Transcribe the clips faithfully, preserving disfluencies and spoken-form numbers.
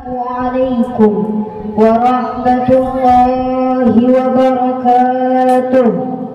Assalamualaikum warahmatullahi wabarakatuh.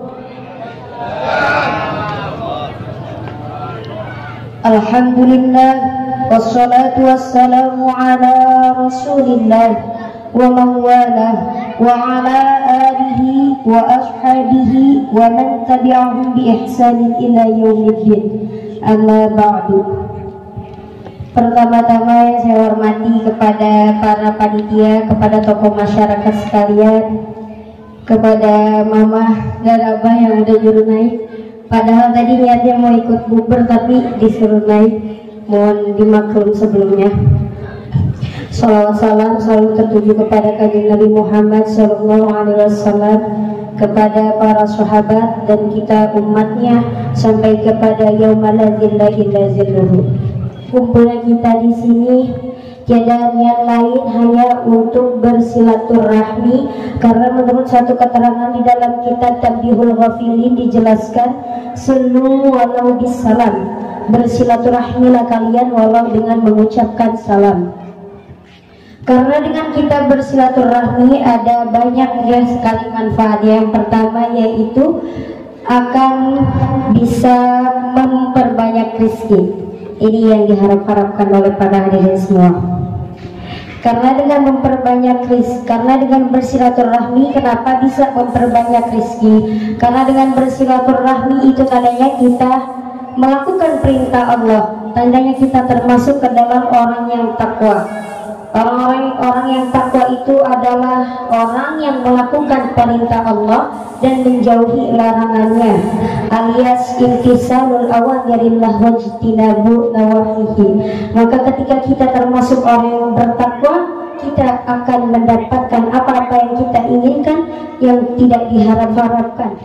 Alhamdulillah wassalatu wassalamu ala rasulillah wa man walah wa ala alihi wa ashabihi wa man tabi'ahum bi ihsanin ila yaumiddin. Amma ba'du. Pertama-tama yang saya hormati kepada para panitia, kepada tokoh masyarakat sekalian, kepada mama dan abah yang udah nyuruh naik. Padahal tadi niatnya mau ikut bubur tapi disuruh naik. Mohon dimaklum sebelumnya. Salawat salam selalu tertuju kepada kanjeng Nabi Muhammad Sallallahu Alaihi Wasallam, kepada para sahabat dan kita umatnya sampai kepada yaumul la zilla illa zilluhu. Kumpulnya kita di sini tiada niat lain hanya untuk bersilaturahmi, karena menurut satu keterangan di dalam kitab Tanbihul Ghafilin dijelaskan selu walau bisalam, bersilaturahmilah kalian walau dengan mengucapkan salam. Karena dengan kita bersilaturahmi ada banyak ya sekali manfaat. Yang pertama yaitu akan bisa memperbanyak rezeki. Ini yang diharap-harapkan oleh para hadirin semua. Karena dengan memperbanyak rezeki, karena dengan bersilaturahmi, kenapa bisa memperbanyak rezeki? Karena dengan bersilaturahmi itu tandanya kita melakukan perintah Allah, tandanya kita termasuk ke dalam orang yang takwa. Orang-orang orang yang takwa itu adalah orang yang melakukan perintah Allah dan menjauhi larangannya, alias intisalul awamirillah wajtinabu nawahihi. Maka ketika kita termasuk orang yang bertakwa, kita akan mendapatkan apa-apa yang kita inginkan yang tidak diharap-harapkan.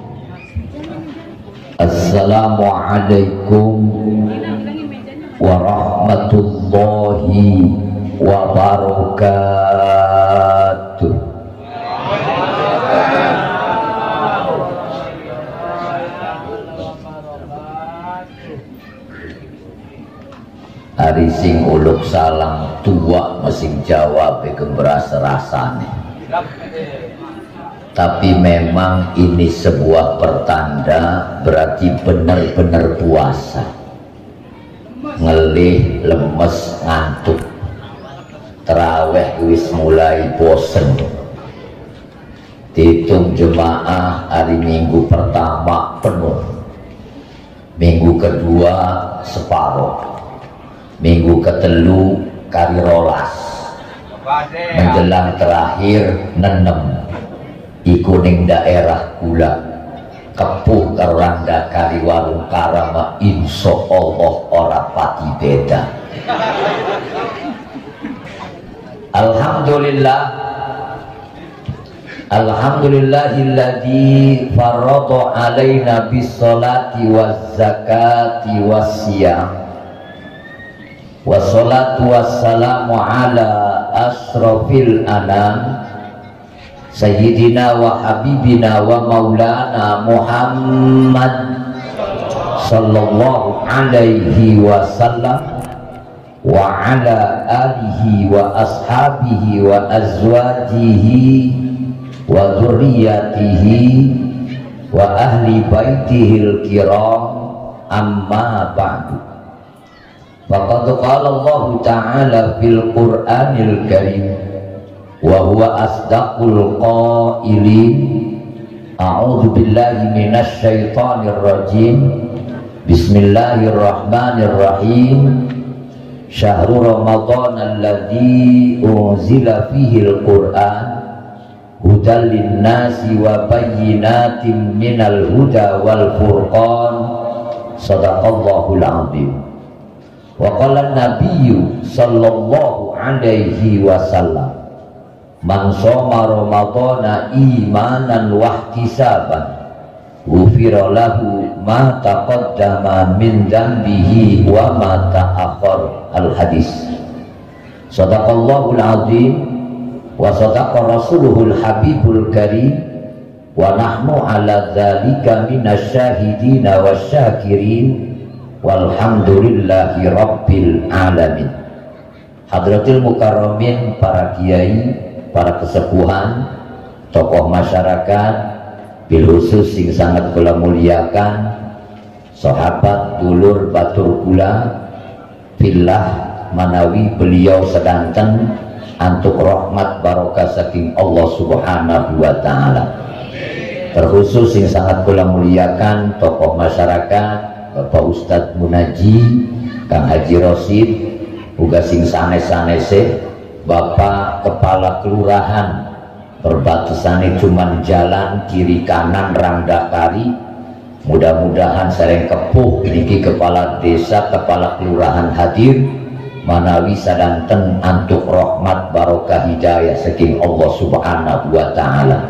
Assalamualaikum warahmatullahi wabarakatuh. Hari sing uluk salam tua mesin jawab gemberas rasane. Tapi memang ini sebuah pertanda berarti benar-benar puasa. Ngelih, lemes, ngantuk. Terawih wis mulai bosen. Dihitung jemaah hari minggu pertama penuh, minggu kedua separuh, minggu ketelu kari rolas, menjelang terakhir nenem. Iku ning daerah kula kepuh keranda kari warung karama, insya Allah ora pati beda. Alhamdulillah, alhamdulillahilladzi farada alaina bis salati waz zakati was siyam. Wassalatu wassalamu ala asrofil anam sayyidina wa habibina wa maulana Muhammad sallallahu alaihi wasallam wa ala alihi wa ashabihi wa azwajihi wa dzurriyyatihi wa ahli baitihil kiram, amma ba'du. Faqad qala Allah ta'ala fil Qur'anil Karim wa huwa asdaqul qailin. A'udzu billahi minasy syaithanir rajim. Bismillahirrahmanirrahim. Syahrul Ramadan alladzi unzila fihil Qur'an hudal linnasi wa bayyinatin minal huda wal furqan. Shadaqallahul azim. Wa qala an-nabiyyu sallallahu alaihi wasallam, man shoma ramadhana imanan wa ihtisaban ghufira lahu ma taqaddama min dzambihi wa ma ta'akhkhar. Al hadis. Shadaqallahul azim wa sadaqa rasuluhul habibul karim wa nahnu ala dzalika minasyahidina wasyakirin walhamdulillahi rabbil alamin. Hadratil Mukarramin, para kiai, para kesepuhan, tokoh masyarakat, bil khusus sing sangat kula muliakan, sahabat dulur batur kula fillah manawi beliau sedanten antuk rahmat barokah saking Allah Subhanahu wa taala. Terkhusus sing sangat kula muliakan tokoh masyarakat Bapak Ustadz Munaji, Kang Haji Rosid, uga sing sanes-sanese Bapak Kepala Kelurahan perbatasannya cuman jalan kiri kanan Rangdakari, mudah-mudahan sering kepuh niki Kepala Desa Kepala Kelurahan hadir manawi sadanten antuk rahmat barokah hidayah saking Allah Subhanahu wa taala.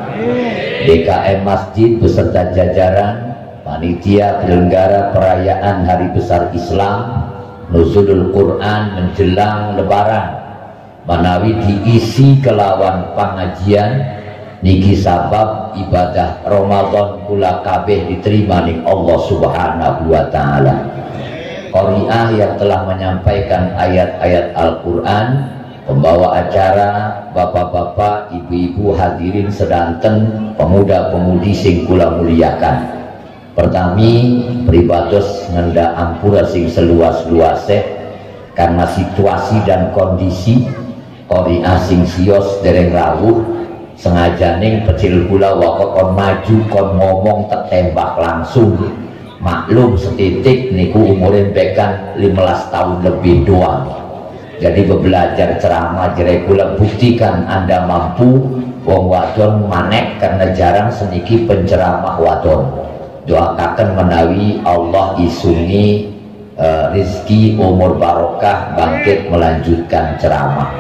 D K M Masjid beserta jajaran panitia penyelenggara perayaan Hari Besar Islam Nuzulul Quran menjelang Lebaran manawi diisi kelawan pengajian niki sabab ibadah Ramadan kula kabeh diterima ning Allah Subhanahu wa taala. Qari'ah yang telah menyampaikan ayat-ayat Al-Qur'an, pembawa acara bapak-bapak, ibu-ibu hadirin sedanten, pemuda-pemudi sing kula muliakan. Pertami pribados ngenda ampura sing seluas-luase karena situasi dan kondisi Qari'ah sing sios dereng rawuh sengajaning pecil kula waka kon maju kon ngomong tertembak langsung. Maklum setitik niku umurin bekan lima belas tahun lebih doang. Jadi belajar ceramah jere kula buktikan Anda mampu. Wong wadon manek karena jarang seniki penceramah wadon. Doakan menawi Allah isungi uh, rizki umur barokah bangkit melanjutkan ceramah.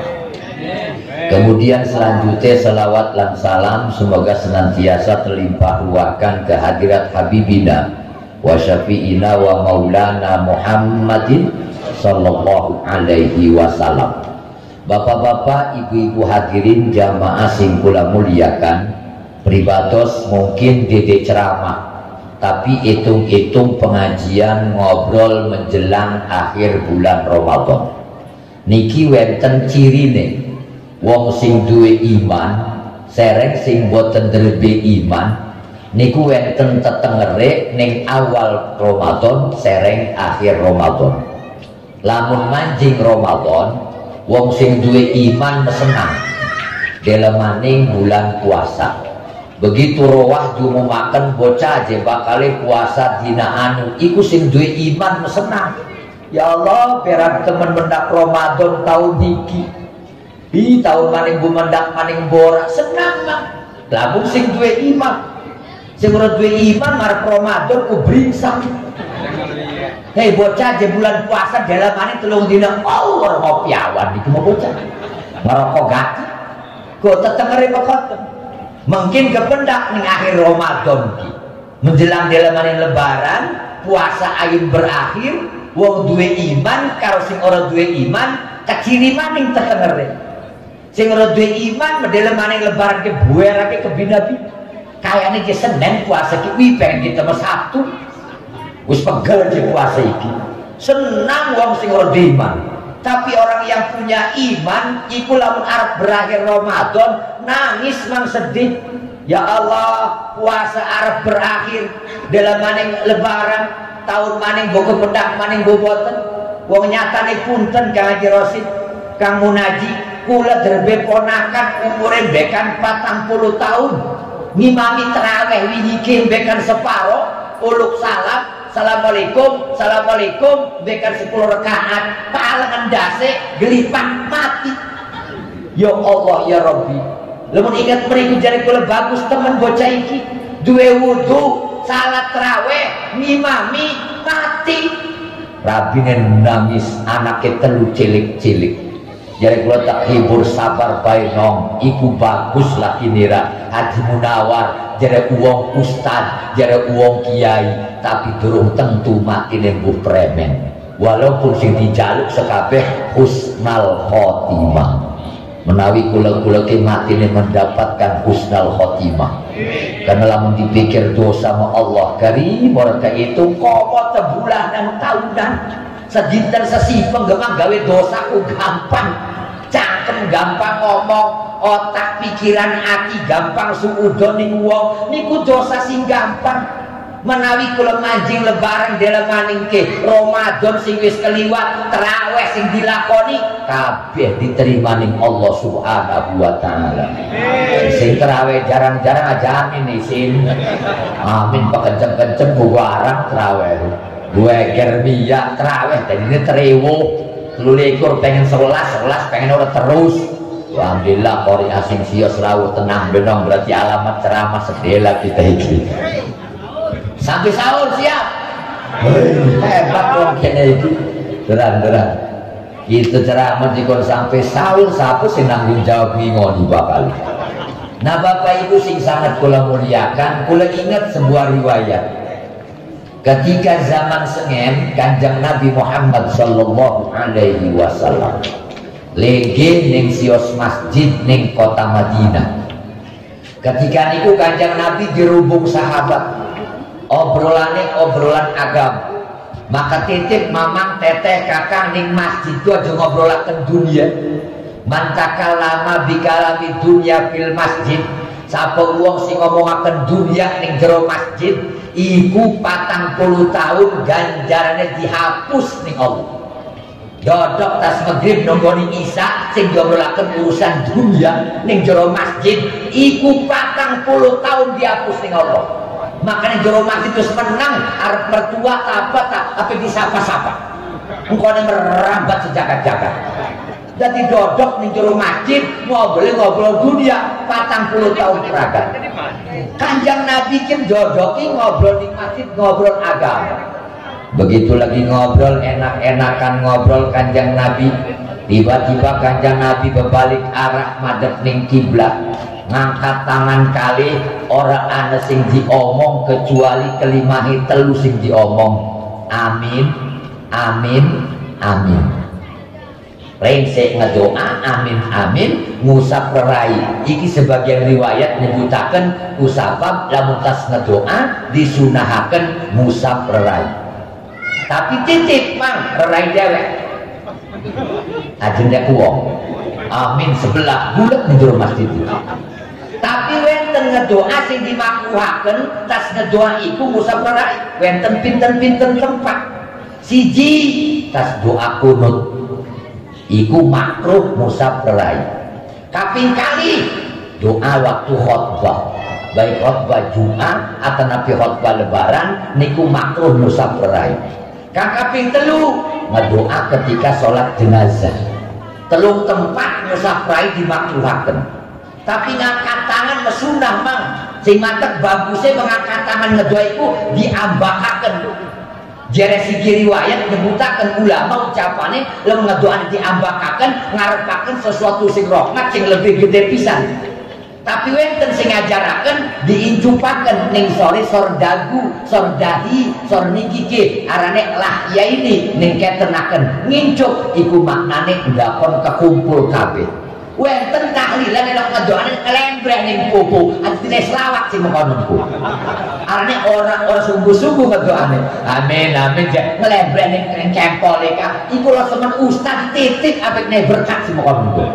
Kemudian selanjutnya salawat dan salam semoga senantiasa terlimpah ruahkan kehadirat Habibina wa syafi'ina wa maulana Muhammadin sallallahu alaihi wasallam. Bapak-bapak, ibu-ibu hadirin jamaah sing kula muliakan, pribados mungkin dede ceramah tapi hitung-hitung pengajian ngobrol menjelang akhir bulan Ramadan niki wenten cirine wong sing duwe iman sereng sing boten derbe iman niku wenten tetengere ning awal Ramadan sereng akhir Ramadan. Lamun manjing Ramadan wong sing duwe iman mesenang delemaning bulan puasa. Begitu roah diumumaken bocah aja bakal puasa dina anu iku sing duwe iman mesenang. Ya Allah perang temen mendak Ramadan tahun niki di tahun maning bumendak maning borak senang mah. Lamun sing duwe iman sing ora duwe iman marep Ramadan ku bringsang. Hei bocah je bulan puasa dalamane telung dina oh ora ngopi awan iki mau bocah. Ngerokok gati. Kok tetengere pekoten. Mungkin kependak ning akhir Ramadan ki. Menjelang dalamane lebaran, puasa ayun berakhir, wong duwe iman karo sing ora duwe iman kaciri maning tetengere. Sing ora duwe iman dalamane lebaran ke buerake kebina-bina. Kayaknya ke Senin puasa ki wi pengen kita mas Sabtu wis pegel aja puasa iki senang wong sing ora iman. Tapi orang yang punya iman iku lamun arep berakhir Ramadan nangis mang sedih. Ya Allah puasa arep berakhir dalam maning lebaran tahun maning bogo pendak maning boboten wong nyatane punten Kang Haji Rosid Kang Munaji kula derbe ponakan umure bekan patang puluh tahun ngimami terawih wingi bekan separo uluk salam assalamualaikum assalamualaikum bekan sepuluh rakaat palangan dase gelipak mati. Ya Allah ya Rabbi lamun ingat meriku jari kula bagus temen bocah iki duwe wudu salat terawih ngimami mati rabine nangis anake telu cilik-cilik. Jare kula tak hibur sabar bae nom iku bagus laki nira Haji Munawar jare uwong ustad jare uwong kiai tapi durung tentu matine mbuh premen walaupun sing dijaluk sekabeh husnal khotimah menawi kula-kula ki matine mendapatkan husnal khotimah karena lamun dipikir dosa sama Allah karim ora itu komo tebulanan tahunan sedinten sesipeng gemang gawe dosaku gampang, cangkem gampang ngomong, otak pikiran ati gampang suudon ning wong niku dosa sing gampang. Menawi kula manjing lebaran delemaning ke Ramadan sing wis keliwat, tarawih sing dilakoni kabeh diterima ning Allah Subhanahu wa taala. Sing tarawih jarang-jarang aja amin isin. Amin pekenceng-kenceng buarang tarawih. Gue germia tarawih dadine trewu telulikur pengen sebelas sebelas pengen ora terus. Alhamdulillah kori asing sios rawuh tenang benong berarti alamat ceramah sedela kita iki. Sampai sahur siap. Hebat dong kene iki. Terang-terang. Gitu ceramah dikon sampai sahur sapa sing nanggung jawab ngingoni bakal. Nah Bapak Ibu sing sangat kula muliakan, kula ingat sebuah riwayat. Ketika zaman sengem Kanjeng Nabi Muhammad sallallahu alaihi wasallam lagi ning sios masjid ning kota Madinah. Ketika niku Kanjeng Nabi dirubung sahabat, obrolane obrolan agama, maka titip mamang teteh kakang ning masjid itu aja ngobrolaken dunia. Mantakal lama bikalami dunia fil masjid, sapa wong sing ngomongaken dunia ning jero masjid iku patang puluh tahun ganjarane dihapus ning Allah. Dodok tas maghrib nonggoni isya sing ngobrolaken urusan dunia ning jero masjid iku patang puluh tahun dihapus ning Allah. Makanya jero masjid itu menang arep mertua apa tak apa disapa-sapa engkone merambat sejagat-jagat. Jadi dodok ning jero masjid ngobrol-ngobrol dunia patang puluh tahun peragat. Kanjeng Nabi kim dodoki ngobrol di masjid ngobrol agama. Begitu lagi ngobrol enak-enakan ngobrol Kanjeng Nabi, tiba-tiba Kanjeng Nabi berbalik arah madhep ning kiblat, ngangkat tangan kali ora ana sing diomong kecuali kelimahe telu sing diomong amin amin amin. Rengsek ngedoa amin amin ngusap rai. Iki sebagian riwayat nyebutaken usapab lamun tas ngedoa disunahaken ngusap rai. Tapi titip mang rai dewek ajeng dek wong amin sebelah bulat njero masjid itu. Tapi wenten ngedoa sing dimakruhaken tas ngedoa iku ngusap rai wenten pinten-pinten tempat. Siji tas doa kunut iku makruh ngusap rai. Kaping kali doa waktu khotbah, baik khotbah Jumat atau nabi khotbah lebaran niku makruh ngusap rai. Kang kaping telu ngedoa ketika sholat jenazah. Telung tempat ngusap rai dimakruhaken. Tapi ngangkat tangan mesunah mang sing mantep bagusnya mengangkat tangan ngedoa iku diambakaken. Jere sigi riwayat nyebutaken ulama ucapane lem ngedoa diambakaken ngarepaken sesuatu sing rahmat sing lebih gede pisan. Tapi wenten sing ngajaraken diincupaken ning sore sor dagu, sor dahi, sor niki ki arane lah ya ini ning ketenaken ngincup iku maknane ndakon kekumpul kabeh. Wenten tahlilan nek ngedoane kelembreh ning pupu, artine selawat sing mengkono niku. Arane ora ora sungguh-sungguh ngedoane. Amin amin ja ngelembreh ning kempol ka. Iku lho semen ustaz titip apik berkat sing mengkono niku.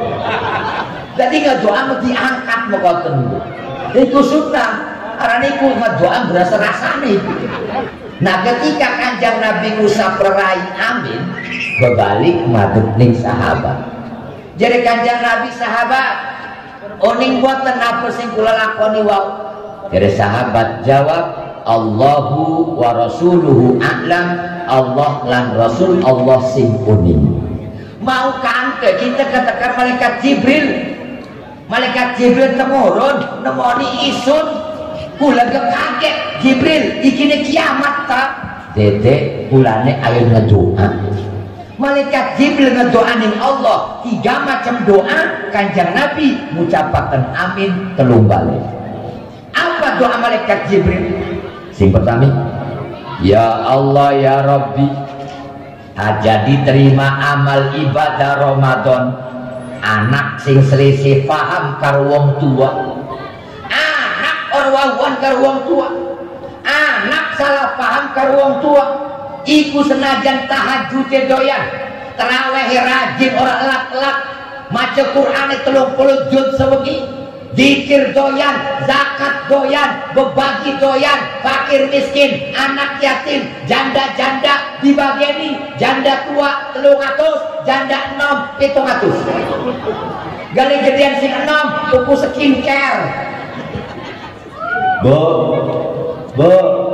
Jadi ngedoa mesti diangkat mengkoten niku. Iku sunnah. Arane iku ngedoa berasa rasane. Nah, ketika Kanjeng Nabi ngusap rai amin, berbalik madhep ning sahabat. Jadi Kanjeng Nabi sahabat oning boten napa sing kula lakoni wae. Jadi sahabat jawab Allahu wa rasuluhu a'lam, Allah lan Rasul Allah sing uning. Mau kangke kita katakan malaikat Jibril. Malaikat Jibril temurun nemoni isun kula kaget Jibril iki kiamat ta. Dede kulane ayo ngedoa. Malaikat Jibril ngedoanin Allah tiga macam doa. Kanjeng Nabi mengucapkan amin telung balik. Apa doa malaikat Jibril? Sing pertama, ya Allah ya Rabbi, aja diterima amal ibadah Ramadan. Anak sing selisih paham karo wong tua, anak orwawan karo wong tua, anak salah paham karo wong tua. iku senajan tahajud doyan, taraweh rajin orang elak-elak, maca Quran telung puluh juz sewengi, zikir doyan, zakat doyan, berbagi doyan, fakir miskin, anak yatim, janda-janda dibageni, janda tua telung atus, janda enom pitung atus. Gali gedean sing enom tuku skincare. Bu, bu,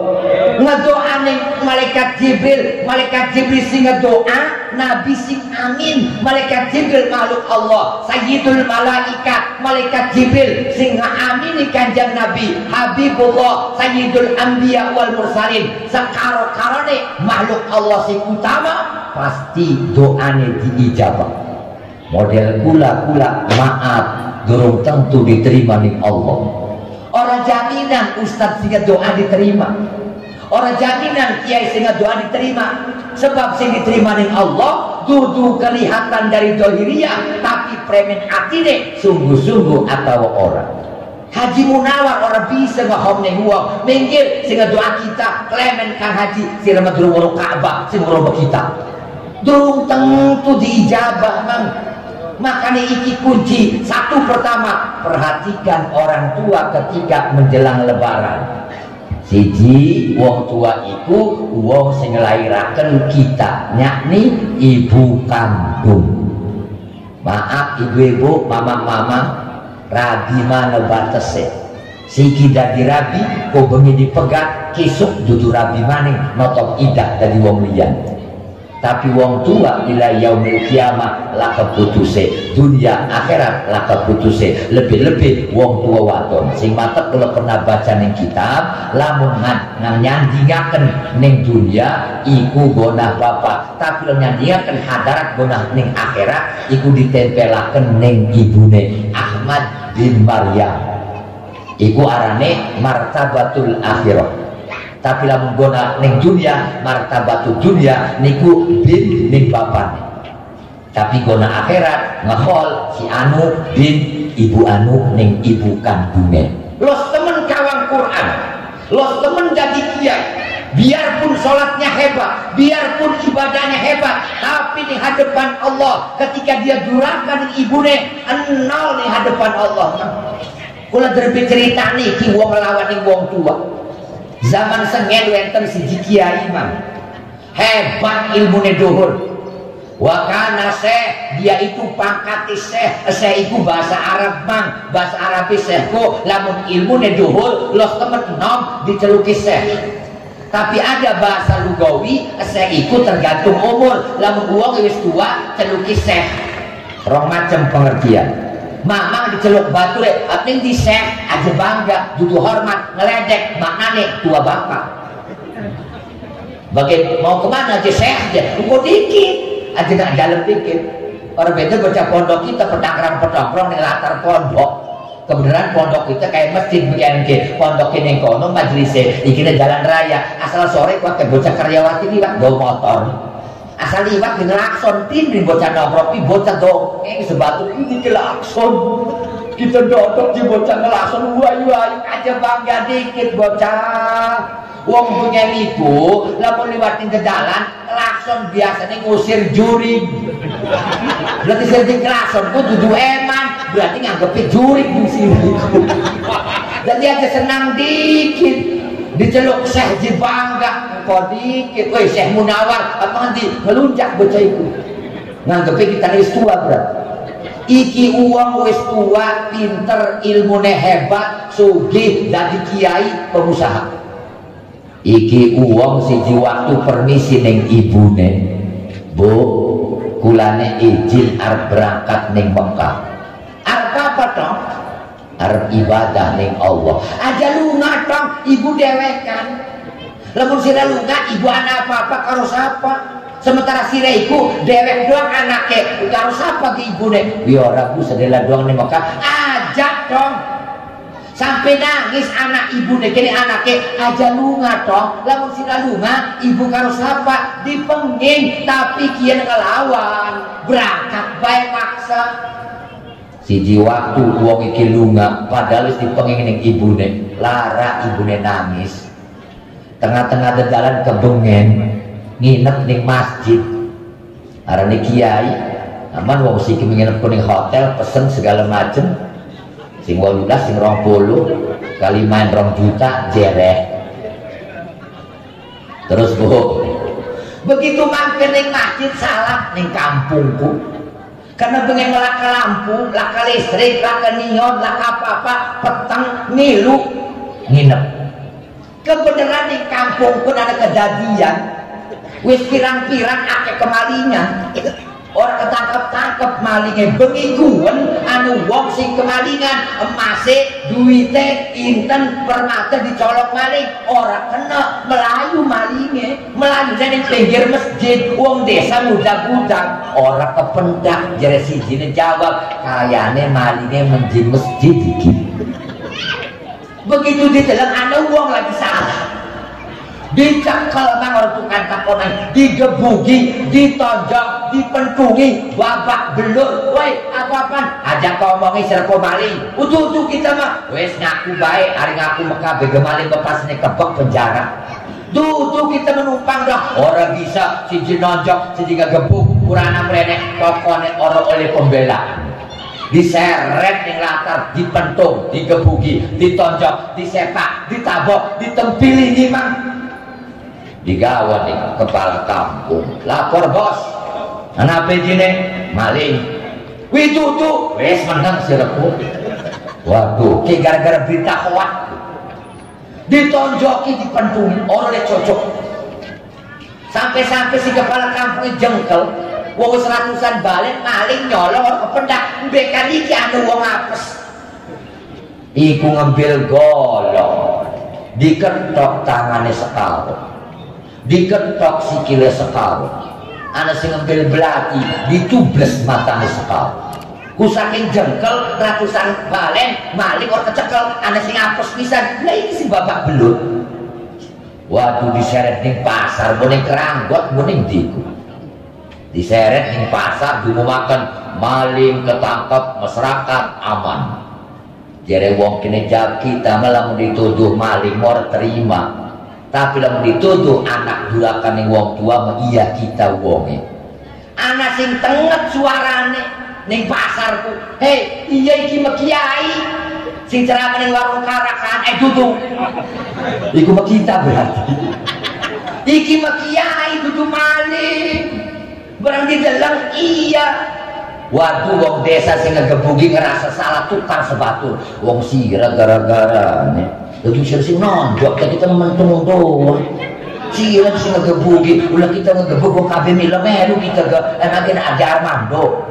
ngedoa nih malaikat Jibril, malaikat Jibril sing ngedoa, Nabi sing amin. Malaikat Jibril makhluk Allah, Sayyidul Malaikat, malaikat Jibril sing ngamini kanjeng Nabi, Habibullah, Sayyidul Anbiya wal Mursalin. Sakaro-karone makhluk Allah sing utama, pasti doane diijabah. Model kula-kula maaf durung tentu diterima ning Allah. Orang jaminan ustadz sehingga doa diterima, orang jaminan kiai sehingga doa diterima. Sebab sing diterima ning Allah dudu kelihatan dari dohiriyah, tapi premen atine sungguh-sungguh atau orang. Haji Munawar orang bisa ngahom ning uang minggir sehingga doa kita klemen Kang Haji sirama durung urung Ka'bah sing urung kita durung tentu diijabah mang. Makanya iki kunci satu pertama, perhatikan orang tua ketika menjelang lebaran. Siji wong tua iku wong sing nglairaken kita, yakni ibu kandung. Maaf ibu-ibu, mama-mama, rabi mana batese. Siki dadi rabi, kok bengi dipegat, kisuk dudu rabi maning notok idah dari wong liyan. Tapi wong tua ila yaumil kiamah laka putuse, dunia akhirat laka putuse. Lebih-lebih wong tua wadon sing mata kalau pernah baca ning kitab, lamun nyandingaken ning dunia iku gonah bapak, tapi lo nyandingaken hadarat gonah ning akhirat iku ditempelaken ning ibune. Ahmad bin Maryam iku arane martabatul akhirah. Tapi lamun gona ning dunia martabatul dunia niku bin ning bapane. Tapi gona akhirat ngehol si anu bin ibu anu ning ibu kandunge. Los temen kawang Quran, los temen jadi kiai, biarpun sholatnya hebat, biarpun ibadahnya hebat, tapi di hadapan Allah ketika dia durangkan ibune nol di hadapan Allah. Kula derbe cerita nih ki wong lawan ning wong tua. Zaman sengen wenten siji kiai mang hebat ilmune dhuwur. Wa kana syekh, dia itu pangkati syekh. Syekh itu bahasa Arab mang, bahasa Arab syekh ko lamun ilmune dhuwur los temen nom diceluki syekh. Tapi ada bahasa lugawi syekh itu tergantung umur. Lamun wong wis tua celuki syekh. Rong macam pengertian. Mamang diceluk batu deh, aping di syekh aja bangga, dudu hormat, ngeledek, maknane tua bapak. Bagai mau kemana aja syekh aja, tunggu dikit, aja nak dalam dikit. Orang beda baca pondok kita petangkrang-petangkrang di latar pondok. Kebenaran pondok kita kayak masjid begini, pondok ini kono majelisnya, ikhlas jalan raya. Asal sore pakai bocah karyawati ini pak, bawa motor. Asal liwat di ngelakson tim di bocah nongkrong, di bocah dongeng sebatu ini ngelakson. Kita dodok di bocah ngelakson, wayu-wayu aja bangga dikit bocah. Wong punya itu, lamun liwatin ke jalan, ngelakson biasanya ngusir juri. Berarti sering ngelakson, ku dudu eman, berarti nganggepin juri di sini. Jadi aja senang dikit. Diceluk Syekh Jibangga kok dikit, woi Syekh Munawar apa nanti ngelunjak bocah itu nganggepnya kita wis tua berat. Iki uang wis tua, pinter, ilmune hebat, sugih, dadi kiai, pengusaha. Iki uang siji waktu permisi neng ibune, bu, kulane izin arep berangkat neng Mekah. Arep apa dong? Arep ibadah ning Allah. Aja lunga tong ibu dewekan. Lamun sira lunga ibu anak apa-apa karo sapa? Sementara sira iku dewek doang anake karo sapa ke ibune? Ya ora Bu sedela doang ning Mekah. Ajak dong. Sampai nangis anak ibune kene anake aja lunga tong. Lamun sira lunga ibu karo sapa? Dipenging tapi kieu ngelawan. Berangkat bae maksa. Siji waktu wong iki lunga padahal wis dipenging ning ibune, lara ibune nangis. Tengah-tengah dalan kebengen, nginep ning masjid arane kiai aman wong sing nginep ning hotel pesen segala macem sing wolulas sing rong puluh kali main rong juta jereh terus bu begitu mampir ning masjid salah ning kampungku karena pengen laka lampu, laka listrik, laka neon, laka apa-apa petang ngilu nginep kebenaran di kampung pun ada kejadian wis pirang-pirang ake kemalingan orang ketangkep-tangkep malingnya bengiguan anu wong sing kemalingan emase duite inten permata dicolok maling orang kena melayu malingnya melayu dari pinggir masjid wong desa muda-muda orang kependak jadi si jine jawab kayane malingnya menjin masjid dikit begitu ditelang anu wong lagi salah dicekal nang orang tukang takonan digebuki, ditonjok, dipentungi babak belur woi apa-apaan ajak ngomongi serko maling utuh-utuh kita mah wes ngaku baik hari ngaku meka bege maling bepas ini kebek penjara tuh kita menumpang dah orang bisa siji nonjok siji gebuk kurana merenek pokoknya orang oleh pembela diseret ning latar dipentung digebuki ditonjok disepak ditabok ditempili gimana digawat nih kepala kampung lapor bos kenapa jine maling wih tuh wes menang sirku waduh ke gara-gara berita hoak ditonjoki dipentungi orang yang cocok sampai-sampai si kepala kampungnya jengkel wong seratusan balik maling nyolong orang kependak bekan iki anu wong apes iku ngambil golong diketok tangannya sekali diketok sikile sekali ana sing ngambil belati ditubles matane sekali ku saking jengkel ratusan balen maling or kecekel ana sing apes pisan lah ini si babak belut waduh diseret ning pasar boning keranggot boning diku diseret ning pasar diumumaken maling ketangkep masyarakat aman jere wong kene jak kita malah dituduh maling mor terima tapi lamun dituduh anak durakan yang wong tua iya kita wonge anak sing tenget suarane ning pasarku hei iya iki kiai sing ceramah ning warung karakan eh dudu iku mah kita berarti iki mah kiai dudu maling berarti dalang iya waduh wong desa sing ngegebuki ngerasa salah tukang sebatur wong sira gara-gara nih lagi sih nonjok kita mentung doang sih lagi sih ngegebuki ulah kita ngegebuk wong kabeh mila melu kita ke enakin ada Armando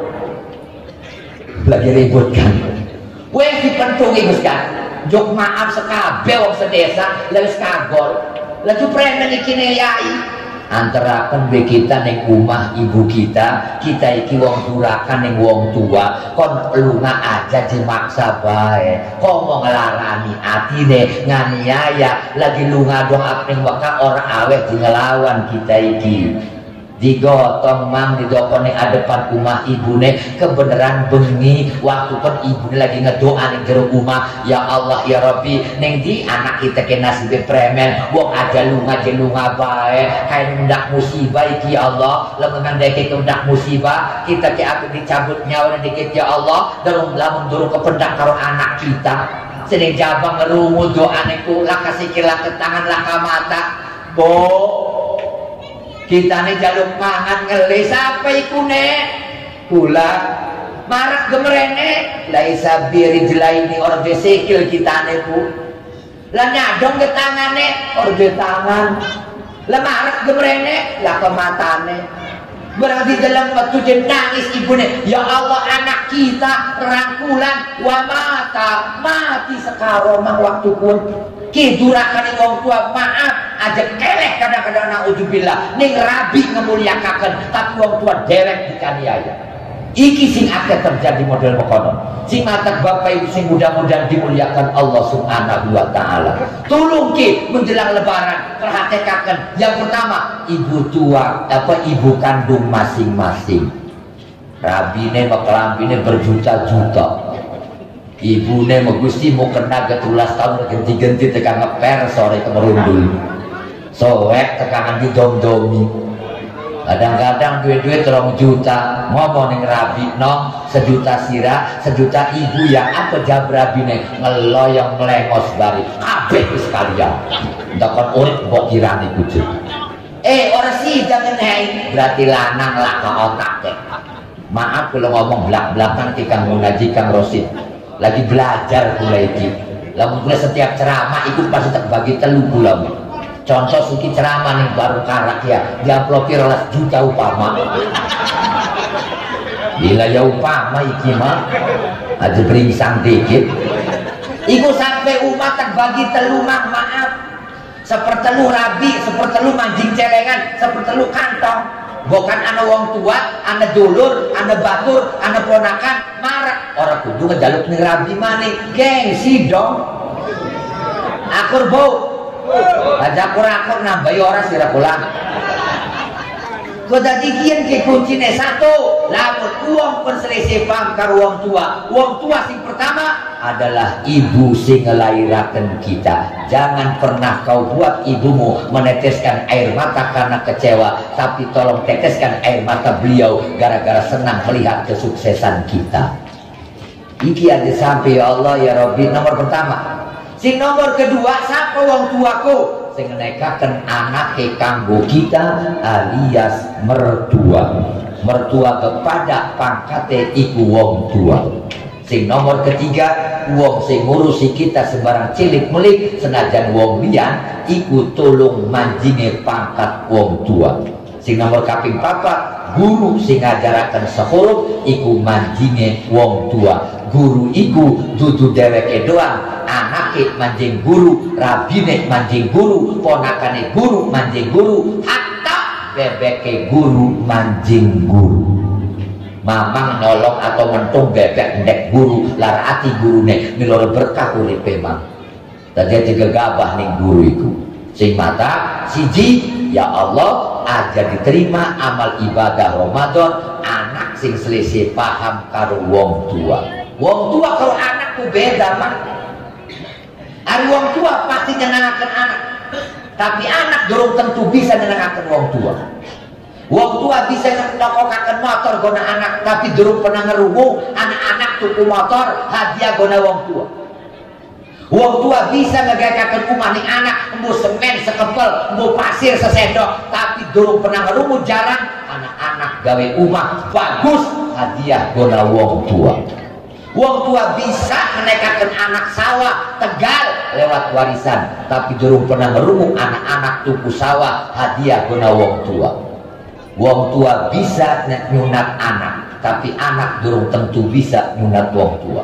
lagi ribut kan weh dipentungi Gus kan jok maaf sekabe wong sedesa lagi kagol lagi premen iki yai antara kan be kita neng rumah ibu kita kita iki wong durakan neng wong tua kon lunga aja dimaksa bae kok mau ngelarani hati deh nganiaya lagi lunga doang ning waka orang awet di ngelawan kita iki digotong mang didokon ning adepan rumah ibune kebenaran bengi waktu kan ibune lagi ngedoa ning jero rumah ya Allah ya Rabbi ning di anak kita ke nasibe premen wong ada lunga je lunga bae kae ndak musibah iki ya Allah lamun ngandeke ndak musibah kita ke aku dicabut nyawa dikit ya Allah dalam lamun durung kependak karo anak kita sedeng jabang ngerungu doane kula kasih kira ke tangan laka mata bo kita nih jaluk mangan ngelis apa iku nek kula marak gemerene laisa biri jelaini orde sikil kita nih bu lah nyadong ke tangane orde tangan lah marak gemerene lah ke matane berarti dalam waktu dia nangis ibune ya Allah anak kita rangkulan wa mata mati sekarang waktu pun kidurakan wong tua maaf aja keleh kadang-kadang naudzubillah ning rabi ngemuliakaken tapi wong tua derek dikaniaya iki sing akeh terjadi model mekono sing matak bapak ibu sing mudah-mudahan dimuliakan Allah subhanahu wa ta'ala tulung ki menjelang lebaran perhatikan yang pertama ibu tua apa ibu kandung masing-masing rabine makelambine berjuta-juta ibune megusti mau kena getulas tahun ganti-ganti tekan ngeper sore kemerundul soek tekangan di dom-domi Kadang-kadang duit-duit terong juta ngomong ning rabi no sejuta sirah sejuta ibu yang apa jabrabine ngeloyong melengos bari kabeh sekalian takon urip mbok kirani kucing eh orang sih jangan hei berarti lanang lah ke otak deh. Maaf kalau ngomong belak-belakan tikang munaji kang Rosid lagi belajar mulai iki lamun kula setiap ceramah ikut pasti tak bagi telu kula. Contoh siki ceramah nih baru karak ya diamplopi rolas juta upama bila ya upama iki mah aja beringsang dikit iku sampai umat tak bagi telu mah maaf sepertelu rabi sepertelu manjing celengan sepertelu kantong bukan anak wong tua anak dulur anak batur anak ponakan marah orang kudu ngejaluk nih rabi maning gengsi dong akur bau aja akur-akur nambah orang sirah pulang gue tadi kian ke kuncinya satu lamun uang perselisih paham karo uang tua uang tua sing pertama adalah ibu sing ngelahirakan kita. Jangan pernah kau buat ibumu meneteskan air mata karena kecewa, tapi tolong teteskan air mata beliau gara-gara senang melihat kesuksesan kita. Iki ada sampai ya Allah ya Rabbi nomor pertama. Sing nomor kedua siapa wong tuaku sing nekaken anak kanggo kita alias mertua. Mertua kepada pangkate iku wong tua. Sing nomor ketiga wong sing ngurusi kita sembarang cilik melik senajan wong liyan iku tolong manjinge pangkat wong tua. Sing nomor kaping papat guru sing ngajaraken sehuruf iku manjinge wong tua. Guru iku dudu dheweke doang, anake manjing guru, rabine manjing guru, ponakane guru manjing guru, hatta bebeke guru manjing guru. Mamang nolong atau mentung bebek ndek guru lar ati gurune miloro berkah uripe mang. Dadi gegabah ning guru iku. Sing mata siji ya Allah aja diterima amal ibadah Ramadan anak sing selisih paham karo wong tua. Wong tua kalau anak tuh beda mah. Ari wong tua pasti nyenengaken anak. Tapi anak durung tentu bisa nyenengaken wong tua. Wong tua bisa nokokaken motor gona anak, tapi durung pernah ngerungu anak-anak tuku motor hadiah gona wong tua. Wong tua bisa ngegekaken umah ning anak, embu semen sekepel, embu pasir sesendok, tapi durung pernah ngerungu jarang anak-anak gawe umah bagus hadiah gona wong tua. Wong tua bisa menekakan anak sawah Tegal lewat warisan, tapi durung pernah ngerungu anak-anak tuku sawah hadiah guna wong tua. Wong tua bisa nyunat anak, tapi anak durung tentu bisa nyunat wong tua.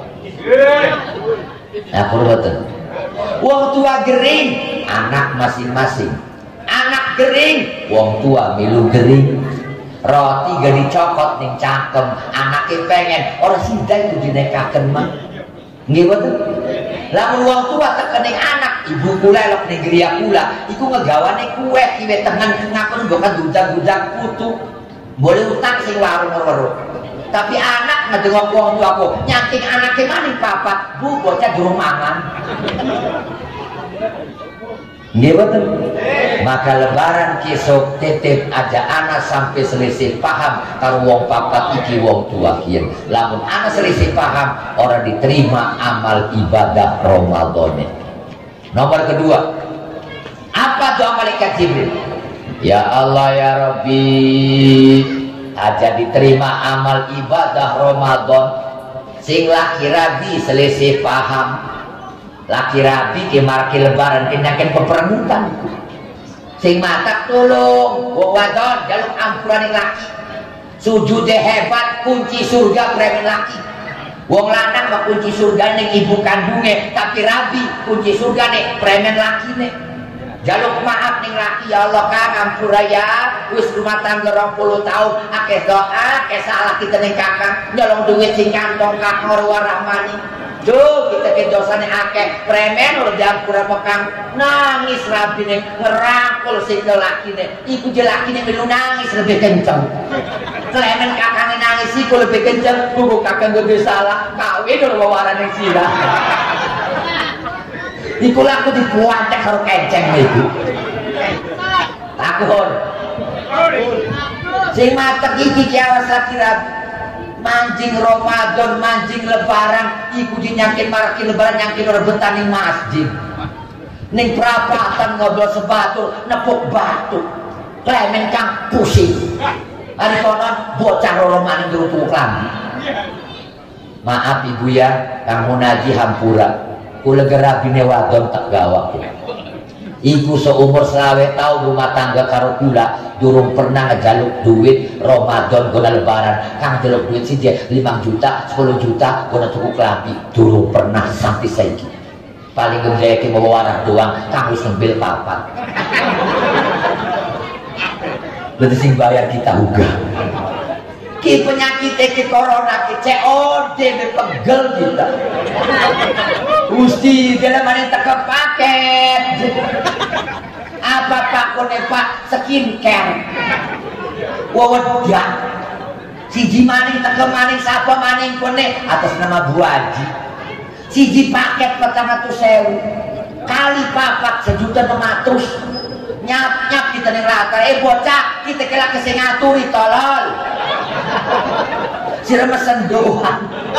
Nah, betul. Wong tua gering, anak masing-masing. Anak gering, wong tua milu gering. Roti gak dicokot ning cangkem, anaknya pengen orang sidai itu dinekaken mah. Nggih betul. Lamun wong tua tekening anak, ibu kula elok ning griya kula, iku ngegawane kue kiwe tengen ngakon bukan gudang-gudang putu. Boleh utang sing warung-warung. Tapi anak ngedengok wong tuaku, nyaking anaknya maning papa, bu bocah durung mangan. Nggih betul. Maka lebaran kisok titip aja anak sampai selisih paham karo wong papat iki wong tua kian. Lamun anak selisih paham orang diterima amal ibadah Ramadan. Nomor kedua, apa doa malaikat Jibril? Ya Allah ya Rabbi, aja diterima amal ibadah Ramadan. Sing laki rabi selisih paham. Laki rabi ke marki lebaran kenyakin peperangutan. Sing matak tolong wong wadon jaluk ampuran laki. Sujude hebat kunci surga premen laki. Wong lanang mah kunci surga ning ibu kandunge, tapi rabi kunci surga nih premen lakine. Jaluk maaf ning laki ya Allah Kang ampura ya wis rumah tangga dua puluh tahun akeh doa akeh salah kita ning Kakang nyolong duit sing kantong Kang warahmani. Duh, kita ke dosanya akeh premen udah diampura Kang nangis rabine ngerangkul sing lakine iku je lakine melu nangis lebih kenceng. Premen Kakang nangis iku lebih kenceng, buku Kakang gede salah kawin udah wawaran yang sila. Iku laku dibuantek karo kenceng iku. Takut. Sing matek iki ki awas laki rabi. Mancing Ramadan, mancing lebaran, iku dinyakin maraki lebaran nyangkin rebutan ning masjid. Ning perapatan ngobrol sebatu, nepuk batu. Klemen kang pusing. Ari konon bocah loro maning jero klambi. Maaf ibu ya, kang munaji hampura. Kula gerabine wadon tak gawak. Iku seumur selawe tahun rumah tangga karo kula durung pernah ngejaluk duit Ramadan guna lebaran. Kang jaluk duit sih dia lima juta, sepuluh juta guna tuku klambi. Durung pernah sampai saiki. Paling ngejeki mau warak doang, kang wis nembil papat. Berarti sing bayar kita uga. Ki penyakit ki corona ki C O D pegel kita. Gusti dalam mana teka paket. Apa pak kone pak skincare. Wawadah. Siji maning teka maning sapa maning kone atas nama Bu Haji. Siji paket petang atus sewu. Kali papat sejuta enam ratus. Nyap nyap kita nih rata. Eh bocah kita kira kesing ngaturi tolol. Si remesan doang.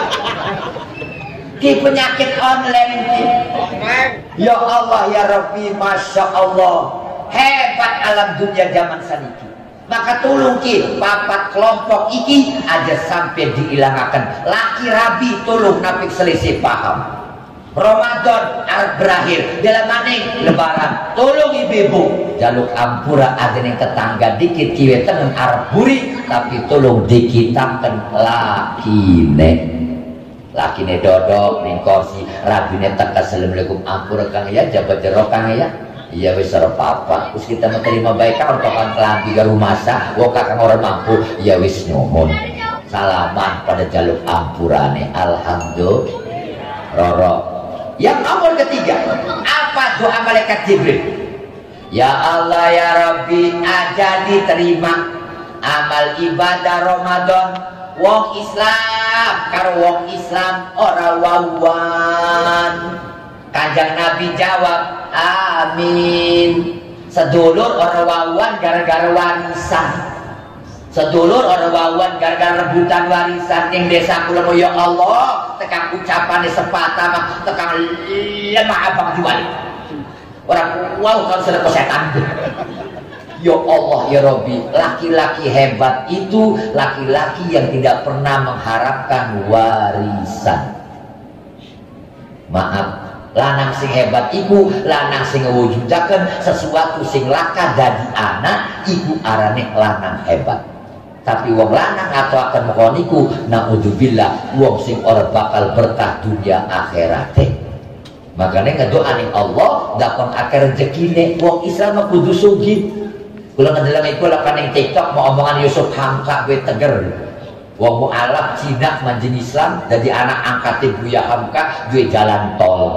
Ki penyakit online ki. Ya Allah ya Rabbi, Masya Allah, hebat alam dunia zaman saniki. Maka tolong ki papat kelompok iki aja sampai diilangkan. Laki rabi tolong napik selisih paham. Ramadan arep berakhir dalam maning lebaran tolong ibu-ibu jaluk ampura ada yang tetangga dikit kiwe tengen arep buri tapi tolong dikitaken lakine lakine dodok ning kursi rabine tak assalamualaikum ampura kang ya jabat jero kang ya iya wis ora apa-apa terus kita mau terima baik kan tokan kelambi karo masa wong kakang ora mampu ya wis nyumun salaman pada jaluk ampurane alhamdulillah roro. Yang nomor ketiga, apa doa malaikat Jibril? Ya Allah ya Rabbi, aja diterima amal ibadah Ramadan wong Islam karo wong Islam ora wawan. Kanjeng Nabi jawab, amin. Sedulur ora wawan gara-gara warisan. Sedulur orang wawan gara-gara rebutan warisan yang desa kula ya Allah tekan ucapannya sepatah mah tekan lemah abang jual orang wow kalau sudah setan. Ya Allah ya Rabbi, laki-laki hebat itu laki-laki yang tidak pernah mengharapkan warisan. Maaf, lanang sing hebat iku lanang sing ngewujudaken sesuatu sing laka dadi anak iku arane lanang hebat. Tapi wong lanang atau akan mengoniku naudzubillah wong sing ora bakal berkah dunia akhirate. Makanya ngedoa ning Allah dakon akeh rezekine wong Islam mah kudu sugih. Kula ngedelang iku lakan ning TikTok mau omongan Yusuf Hamka we teger. Wong mualaf Cina manjing Islam jadi anak angkatnya Buya Hamka duwe jalan tol.